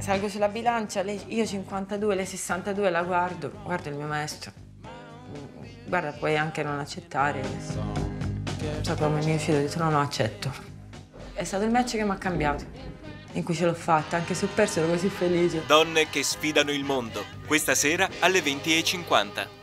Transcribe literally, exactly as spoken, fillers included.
salgo sulla bilancia, lei, io cinquantadue, lei sessantadue, la guardo, guardo il mio maestro. Guarda, puoi anche non accettare. So come mi è uscito, ho detto no, no, accetto. È stato il match che mi ha cambiato, in cui ce l'ho fatta, anche se ho perso ero così felice. Donne che sfidano il mondo, questa sera alle venti e cinquanta.